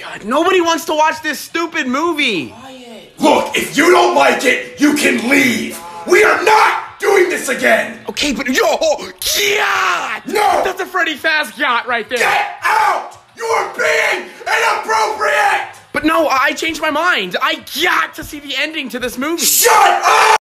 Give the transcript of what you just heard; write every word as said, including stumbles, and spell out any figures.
God, nobody wants to watch this stupid movie. Quiet. Look, if you don't like it, you can leave. We are not doing this again. Okay, but yo, God! No! That's a Freddy Fazbear yacht right there. Get out! You are being inappropriate! But no, I changed my mind. I got to see the ending to this movie. Shut up!